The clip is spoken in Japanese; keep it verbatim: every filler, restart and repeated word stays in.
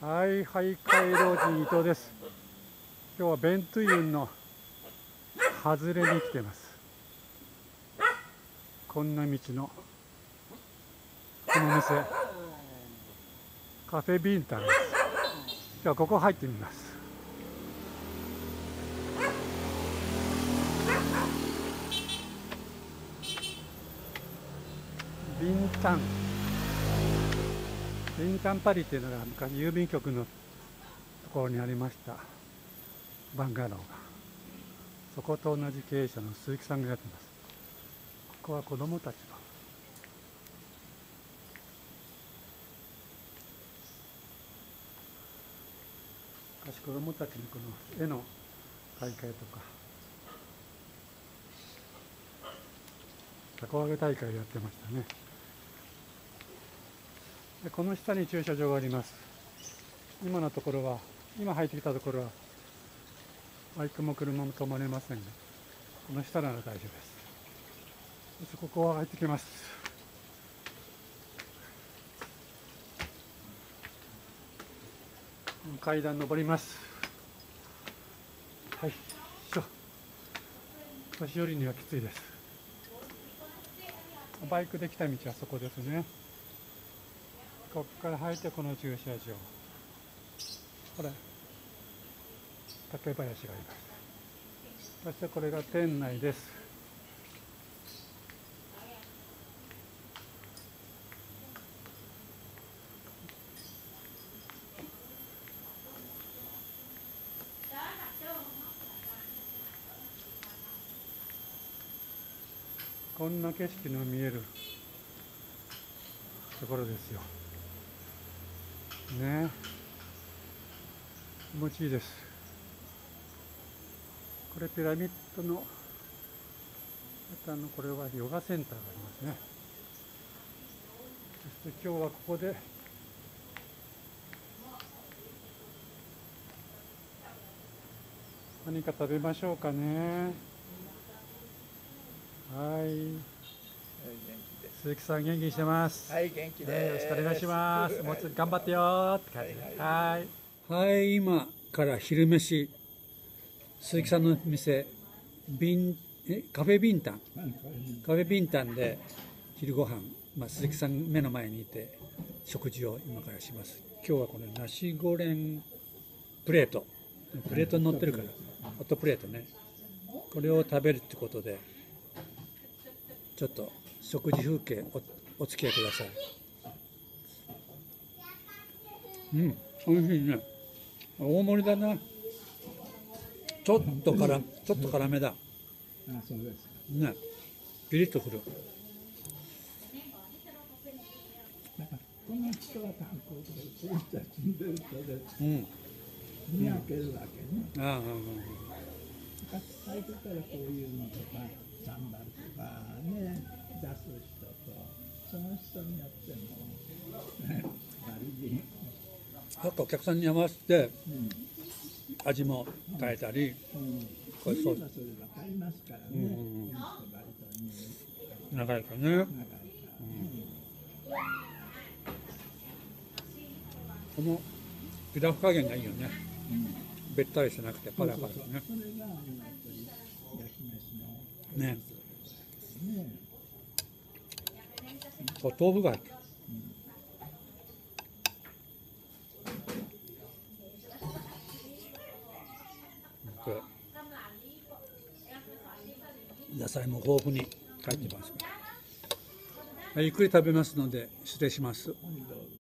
はいはい、回廊寺伊藤です。今日はベントゥイユンの外れに来てます。こんな道のこの店、カフェビンタンです。今日はここ入ってみます。ビンタンビンタンパリっていうのが昔郵便局のところにありましたバンガローが、そこと同じ経営者の鈴木さんがやってます。ここは子どもたちの昔子どもたちにこの絵の大会とかたこ揚げ大会をやってましたね。でこの下に駐車場があります。今のところは今入ってきたところはバイクも車も止まれませんが、この下なら大丈夫です。そしてここは入ってきます。階段登ります。はい、しょ年寄りにはきついです。バイクで来た道はそこですね。ここから入ってこの駐車場、これ竹林があります。そしてこれが店内です。こんな景色の見えるところですよね。気持ちいいです。これピラミッドの中のこれはヨガセンターがありますね。そして今日はここで何か食べましょうかね。はい。鈴木さん元気にしてます。 はい、元気です。 はい、よろしくお願いします。もうちょっと頑張ってよーって感じで。はい。はい、今から昼飯。鈴木さんの店、ビンえカフェビンタン。カフェビンタンで昼ご飯、まあ鈴木さん目の前にいて食事を今からします。今日はこのナシゴレンプレート、プレートに乗ってるからホットプレートね。これを食べるってことで、ちょっと食事風景 お, お付き合いください。うん、おいしいね。大盛りだな。ちょっとからちょっと辛めだ。あ、そうですね。ピリッとくる。なんかこの人が観光でそういう人が住んでる人で、うん、見分けるわけね。ああ、最初からこういうのとかサンバルとかね出す人と、その人によっても割りあとお客さんに合わせて味も変えたり、これそうそれ分かりますからね。長いかね。このピラフ加減がいいよね。べったりしてなくてパラパラね。ね。お豆腐が入ってる。野菜も豊富に入ってます。ゆっくり食べますので失礼します。